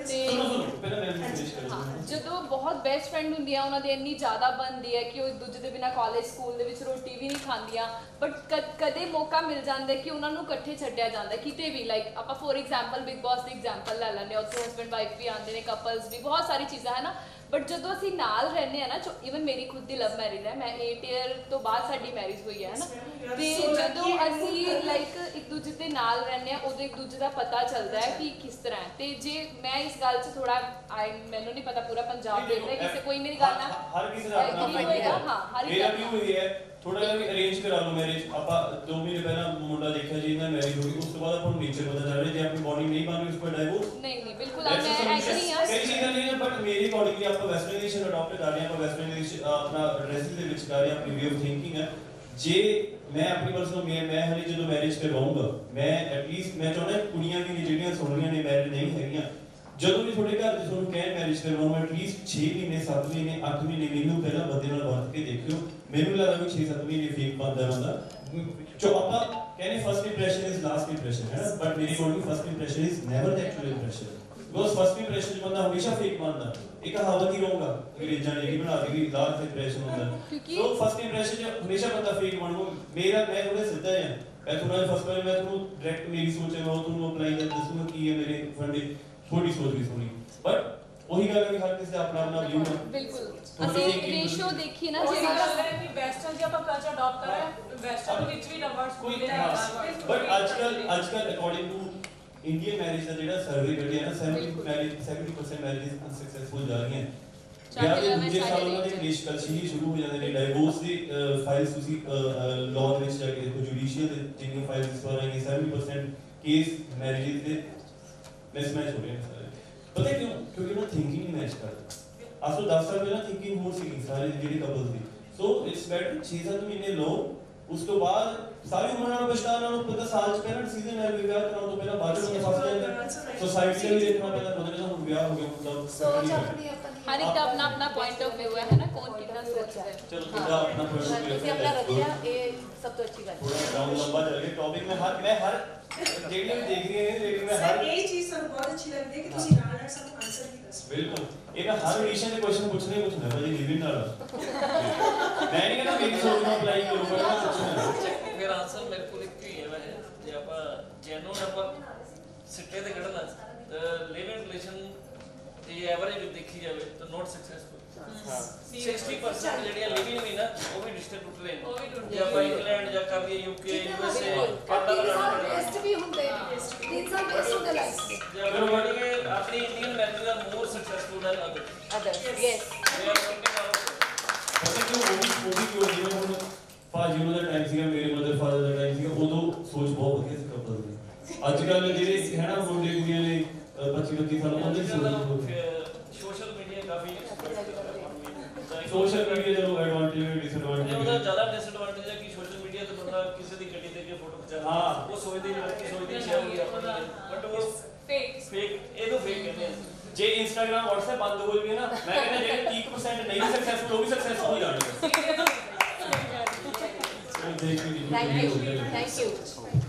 ਤੇ ਜਦੋਂ ਬਹੁਤ ਬੈਸਟ ਫਰੈਂਡ ਹੁੰਦੀਆਂ ਉਹਨਾਂ ਦੀ ਇੰਨੀ ਜ਼ਿਆਦਾ ਬਣਦੀ ਹੈ ਕਿ ਉਹ ਇੱਕ ਦੂਜੇ ਦੇ ਬਿਨਾਂ ਕਾਲਜ ਸਕੂਲ ਦੇ ਵਿੱਚ ਰੋਟੀ ਵੀ ਨਹੀਂ ਖਾਂਦੀਆਂ, ਬਟ ਕਦੇ ਮੌਕਾ ਮਿਲ ਜਾਂਦਾ ਕਿ ਉਹਨਾਂ ਨੂੰ ਇਕੱਠੇ ਛੱਡਿਆ ਜਾਂਦਾ ਕਿਤੇ ਵੀ, ਲਾਈਕ ਆਪਾਂ ਫੋਰ ਐਗਜ਼ਾਮਪਲ ਬਿਗ ਬੌਸ ਦੀ ਐਗਜ਼ਾਮਪਲ ਲੈ ਲੈਂਦੇ ਹਾਂ, ਉੱਥੇ ਹਸਬੈਂਡ ਵਾਈਫ ਵੀ ਆਉਂਦੇ ਨੇ, ਕਪਲਸ ਵੀ, ਬਹੁਤ ਸਾਰੀ ਚੀਜ਼ਾਂ ਹੈ ਨਾ, ਬਟ ਜਦੋਂ ਅਸੀਂ ਨਾਲ ਰਹਿੰਦੇ ਆ ਨਾ, ਈਵਨ ਮੇਰੀ ਖੁਦ ਦੀ ਲਵ ਮੈਰਿਜ ਹੈ, ਮੈਂ ਏਟ ਈਅਰ ਤੋਂ ਬਾਅਦ ਸਾਡੀ ਮੈਰਿਜ ਹੋਈ ਹੈ ਨਾ, ਤੇ ਜਦੋਂ ਅਸੀਂ ਲਾਈਕ ਇੱਕ ਦੂਜੇ ਦੇ ਨਾਲ ਰਹਿੰਦੇ ਆ ਉਦੋਂ ਇੱਕ ਦੂਜੇ ਦਾ ਪਤਾ ਚੱਲਦਾ ਹੈ ਕਿ ਕਿਸ ਤਰ੍ਹਾਂ ਹੈ, ਤੇ ਜੇ ਮੈਂ ਇਸ ਗੱਲ 'ਚ ਥੋੜਾ ਮੈਨੂੰ ਨਹੀਂ ਪਤਾ ਪੂਰਾ ਪੰਜਾਬ ਦੇਖ ਰਿਹਾ, ਕਿਸੇ ਕੋਈ ਮੇਰੀ ਗੱਲ ਨਾਲ ਹਰ ਕਿਸੇ ਦਾ ਆਪਣਾ ਹੋਏਗਾ, ਹਾਂ ਹਰ ਇੱਕ ਮੇਰਾ ਵੀ ਹੋਈ ਹੈ, ਥੋੜਾ ਜਿਹਾ ਵੀ ਅਰੇਂਜ ਕਰਾ ਲਓ ਮੈਰਿਜ, ਆਪਾਂ ਦੋ ਮਹੀਨੇ ਪਹਿਲਾਂ ਮੁੰਡਾ ਦੇਖਿਆ ਜੀ ਇਹਨਾਂ ਮੈਰਿਜ ਹੋ ਗਈ, ਉਸ ਤੋਂ ਬਾਅਦ ਆਪਾਂ ਨੂੰ ਨੇਚਰ ਪਤਾ ਚੱਲ ਰਿਹਾ, ਜੇ ਆਪਣੀ ਬੋਡੀ ਨਹੀਂ ਬਣ ਰਹੀ ਉਸ ਪਰ ਡਾਈਵੋਰਸ ਨਹੀਂ ਨਹੀਂ ਬਿਲਕੁਲ ਮੈਂ ਐਗਰੀ ਹਾਂ, ਕਈ ਚੀਜ਼ਾਂ ਨਹੀਂ, ਬਟ ਮੇਰੀ ਅਕੋਰਡਿੰਗਲੀ ਆਪਾਂ ਵੈਸਟਰਨਾਈਜੇਸ਼ਨ ਅਡਾਪਟ ਕਰ ਰਹੇ ਹਾਂ, ਆਪਾਂ ਵੈਸਟਰਨਾਈਜੇਸ਼ਨ ਆਪਣਾ ਡਰੈਸਿੰਗ ਦੇ ਵਿੱਚ ਕਰ ਰਹੇ ਹਾਂ, ਆਪਣੀ ਵੇ ਆਫ ਥਿੰਕਿੰਗ ਹੈ, ਜੇ ਮੈਂ ਆਪਣੀ ਪਰਸਨਲ ਮੈਂ ਮੈਂ ਹਲੇ ਜਦੋਂ ਮੈਰਿਜ ਕਰਵਾਉਂਗਾ, ਮੈਂ ਐਟਲੀਸਟ ਮੈਂ ਚਾਹੁੰਦਾ ਕੁੜੀਆਂ ਵੀ ਜਿਹੜੀਆਂ ਸੁਣ ਰਹੀਆਂ ਨੇ ਮੈਰਿਜ ਨਹੀਂ ਹੈਗੀਆਂ, ਜਦੋਂ ਵੀ ਤੁਹਾਡੇ ਘਰ 'ਚ ਤੁਹਾਨੂੰ ਕਹਿ ਮੈਰਿਜ ਕਰਵਾਉਣਾ, ਐਟਲੀਸਟ ਛੇ ਮਹੀਨੇ ਸੱਤ ਮਹੀਨੇ ਅੱਠ ਮਹੀਨੇ ਮੈਨੂੰ ਪਹਿਲਾਂ ਬੰਦੇ ਨਾਲ ਵਰਤ ਕੇ ਦੇਖਿਓ, ਮੈਨੂੰ ਲੱਗਦਾ ਵੀ ਛੇ ਸੱਤ ਮਹੀਨੇ ਫੇਕ ਬੰਦਾ ਹੁੰਦਾ, ਜੋ ਆਪਾਂ ਕਹਿੰਦੇ first impression is last impression ਹੈ ਨਾ, ਬਟ ਮੇਰੀ according first impression is never the actual impression, because first impression 'ਚ ਬੰਦਾ ਹਮੇਸ਼ਾ ਫੇਕ ਬਣਦਾ, ਇਹ ਕਹਾਵਤ ਹੀ ਰਹੂਗਾ ਅੰਗਰੇਜ਼ਾਂ ਨੇ ਇਹ ਬਣਾ ਕੇ ਵੀ ਲਾਸਟ ਇੰਪ੍ਰੈਸ਼ਨ ਹੁੰਦਾ, ਸੋ ਫਸਟ ਇੰਪ੍ਰੈਸ਼ਨ 'ਚ ਹਮੇਸ਼ਾ ਬੰਦਾ ਫੇਕ ਬਣੂਗਾ, ਮੇਰਾ ਮੈਂ ਥੋੜਾ ਸਿੱਧਾ ਹਾਂ, ਮੈਂ ਥੋੜਾ ਫਸਟ ਵਾਰ ਮੈਂ ਤੁਹਾਨੂੰ ਡਾਇਰੈਕਟ ਮੇਰੀ ਸੋਚ ਹੈ, ਮੈਂ ਉਹ ਤੁਹਾਨੂੰ ਅਪਲਾਈ ਕਰ ਦੱਸੂਗਾ ਕੀ ਹੈ ਮੇਰੇ ਫੰਡੇ, ਥੋੜੀ ਸੋਚ ਵੀ ਸੁਣੀ, ਬਟ ਉਹੀ ਗੱਲ ਹੈ ਕਿ ਹਰ ਕਿਸੇ ਦਾ ਆਪਣਾ ਆਪਣਾ ਵਿਊ ਹੈ, ਬਿਲਕੁਲ ਅਸੀਂ ਰੇਸ਼ੋ ਦੇਖੀ ਨਾ, ਜਿਹੜੀ ਗੱਲ ਹੈ ਕਿ ਵੈਸਟਰਨ ਜੇ ਆਪਾਂ ਕਲਚਰ ਅਡਾਪਟ ਕਰ ਰਹੇ ਹਾਂ, ਵੈਸਟਰਨ ਵਿੱਚ ਵੀ ਨੰਬਰਸ ਕੋਈ ਨਹੀਂ, ਬਟ ਅੱਜ ਕੱਲ ਅੱਜ ਕੱਲ ਅਕੋਰਡਿੰਗ ਟੂ ਇੰਡੀਅਨ ਮੈਰਿਜ ਦਾ ਜਿਹੜਾ ਸਰਵੇ ਕੱਢਿਆ ਨਾ, ਸੈਵਨਟੀ ਪਰਸੈਂਟ ਮੈਰਿਜਸ ਅਨਸਕਸੈਸਫੁਲ ਜਾ ਰਹੀਆਂ, ਵਿਆਹ ਦੇ ਦੂਜੇ ਸਾਲ ਉਹਨਾਂ ਦੇ ਕਲੇਸ਼ ਕਲਸ਼ ਹੀ ਸ਼ੁਰੂ ਹੋ ਜਾਂਦੇ ਨੇ, ਡਾਈਵੋਰਸ ਦੀ ਫਾਈਲਸ ਤੁਸੀਂ ਲਾਅ ਦੇ ਵਿੱਚ ਜਾ ਕੇ ਦੇਖੋ, ਜੁਡੀਸ਼ੀਅਲ ਦੇ ਜਿੰਨੀਆਂ ਫਾਈਲਸ ਇਸ ਵਾਰ ਆਈਆਂ ਸੈਵਨਟੀ ਪਰਸੈਂਟ ਕੇਸ ਮੈਰਿਜਸ ਦੇ ਮਿਸਮੈਚ ਹੋ ਰਹੇ ਨੇ ਸਾਰੇ, ਪਤਾ ਕਿਉਂ? ਕਿਉਂਕਿ ਉਹਨਾਂ ਥਿੰਕਿੰਗ ਨਹੀਂ ਮੈਚ ਕਰਦੀ, ਅੱਜ ਤੋਂ ਦਸ ਸਾਲ ਪਹਿਲਾਂ ਥਿੰਕਿੰਗ ਹੋਰ ਸੀਗੀ ਸਾਰੇ ਜਿਹੜੇ ਕਪਲਸ ਦੀ, ਸੋ ਇਟਸ ਬੈਟਰ ਛੇ ਸੱਤ ਮਹੀਨੇ ਲਓ, ਉਸ ਤੋਂ ਬਾਅਦ ਸਾਰੀ ਉਮਰ ਨਾਲ ਪਛਤਾਉਣ ਨਾਲੋਂ ਪਤਾ ਸਾਲ ਚ ਪਹਿਲਾਂ ਡਿਸੀਜਨ ਲੈ ਵਿਆਹ ਕਰਾਉਣ ਤੋਂ ਪਹਿਲਾਂ ਬਾਅਦ ਵਿੱਚ ਫਸ ਜਾਂਦੇ, ਸੋਸਾਇਟੀ ਵੀ ਦੇਖਣਾ ਪਹਿਲਾਂ ਪਤਾ ਨਹੀਂ ਹੁਣ ਵਿਆਹ ਹੋ ਗਿਆ ਮਤਲਬ ਹਰ ਇੱਕ ਦਾ ਆਪਣਾ ਆਪਣਾ ਪੁਆਇੰਟ ਆਫ ਵਿਊ ਹੈ ਨਾ, ਕੌਣ ਕਿੰਨਾ ਸੋਚਦਾ ਹੈ, ਚਲੋ ਤੁਹਾਡਾ ਆਪਣਾ ਪੁਆਇੰਟ ਆਫ ਤੁਸੀਂ ਆਪਣਾ ਰੱਖਿਆ, ਇਹ ਸਭ ਤੋਂ ਅੱਛੀ ਗੱਲ ਹੈ, ਥੋੜਾ ਡਾਊਨ ਲੰਬਾ ਚੱਲ ਗਿਆ ਟੌਪਿਕ ਮੈਂ ਹਰ ਮੈਂ ਹਰ ਜਿਹੜੀ ਵੀ ਦੇਖ ਰਹੀ ਹੈ ਜਿਹੜੀ ਮੈਂ ਹਰ ਇਹ ਚੀਜ਼ ਸਾਨੂੰ ਬਹੁਤ ਅੱਛੀ ਲੱਗਦੀ ਹੈ ਕਿ ਤੁਸੀਂ ਨਾਲ ਨਾਲ ਸਾਨੂੰ ਆਨਸਰ ਵੀ ਦੱਸੋ, ਬਿਲਕੁਲ ਇਹ ਮੈਂ ਹਰ ਐਡੀਸ਼ਨ ਦੇ ਕੁਐਸਚਨ ਪੁੱਛਣੇ ਪੁੱਛਣਾ ਭਾਜੀ ਲਿਵਿੰਗ ਨਾਲ, ਮੈਂ ਨਹੀਂ ਕਹਿੰਦਾ ਮੇਰੀ ਸੋਚ ਨੂੰ ਅਪਲਾਈ ਕਰੋ, ਪਰ ਮੈਂ ਪੁੱਛਣਾ ਫਿਰ ਆਨਸਰ ਮੇਰੇ ਕੋਲ ਇੱਕ ਹੀ ਹੈ ਵੈਸੇ, ਜੇ ਆਪਾਂ ਜੈਨੂਨ ਆਪਾਂ ਸਿੱਟੇ ਤੇ ਕੱਢਣਾ ਲਿਵਿੰਗ ਰਿਲੇਸ਼ਨ ਦੀ ਐਵਰੇਜ ਦੇਖੀ ਜਾਵੇ ਤਾਂ ਨੋਟ ਸਕਸੈਸਫੁਲ, ਸਿਕਸਟੀ ਪਰਸੈਂਟ ਜਿਹੜੀਆਂ ਲਿਵਿੰਗ ਵੀ ਨਾ ਉਹ ਵੀ ਡਿਸਟ੍ਰੀਬਿਊਟ ਰਹੇ ਨੇ, ਜੇ ਆਪਾਂ ਇੰਗਲੈਂਡ ਜਾਂ ਕਰ ਲਈਏ ਯੂਕੇ ਯੂਐਸਏ ਕੈਨੇਡਾ ਟੈਸਟ ਵੀ ਹੁੰਦੇ ਨੇ, ਤਿੰਨ ਸਾਲ ਟੈਸਟ ਹੁੰਦੇ ਲਾਈਫ ਦੇ, ਜੇ ਆਪਾਂ ਬੜੀ ਆਪਣੀ Indian marriage are more successful than other other yes, they are working out, ਪਤਾ ਕਿਉਂ ਉਹ ਵੀ ਉਹ ਵੀ ਕਿਉਂ ਜਿਵੇਂ ਹੁਣ ਭਾਜੀ ਉਹਦਾ ਟਾਈਮ ਸੀਗਾ, ਮੇਰੇ ਮਦਰ ਫਾਦਰ ਦਾ ਟਾਈਮ ਸੀਗਾ, ਉਦੋਂ ਸੋਚ ਬਹੁਤ ਵਧੀਆ ਸੀ ਕਪਲ ਦੀ, ਅੱਜ ਕੱਲ ਜਿਹੜੇ ਹੈ ਨਾ ਮੁੰਡੇ ਕੁੜੀਆਂ ਨੇ ਪੱਚੀ ਬੱਤੀ ਸਾਲ ਉਹਨਾਂ ਦੀ ਸੋਚ ਸੋਸ਼ਲ ਮੀਡੀਆ ਕਾਫੀ ਸੋਸ਼ਲ ਮੀਡੀਆ ਦਾ ਐਡਵਾਂਟੇਜ ਹੈ ਡਿਸਐਡਵਾਂਟੇਜ ਉਹਦਾ ਜ਼ਿਆਦਾ ਡਿਸਐਡਵਾਂਟੇਜ ਹੈ ਕਿ ਸੋਸ਼ਲ ਮੀਡੀਆ ਤੇ ਬੰਦਾ ਕਿਸੇ ਦੀ ਗੱਡੀ ਤੇ ਕੇ ਫੋਟੋ ਖਿਚਾ, ਹਾਂ ਉਹ ਸੋਚਦੇ ਨਹੀਂ ਕਿ ਸੋਚਦੇ ਸ਼ੇਅਰ ਹੋਈ ਆਪਣੀ, ਬਟ ਉਹ ਫੇਕ ਫੇਕ ਇਹਨੂੰ ਫੇਕ ਕਹਿੰਦੇ ਆ, ਜੇ ਇੰਸਟਾਗ੍ਰਾਮ WhatsApp ਬੰਦ ਹੋ ਜਾਵੇ ਨਾ, ਮੈਂ ਕਹਿੰਦਾ ਜਿਹੜੇ ਤੀਹ ਪਰਸੈਂਟ ਨਹੀਂ ਸਕਸੈਸਫੁਲ ਉਹ ਵੀ ਸਕਸੈਸਫੁਲ ਹੋ ਜਾਣਗੇ, ਥੈਂਕ ਯੂ ਥੈਂਕ ਯੂ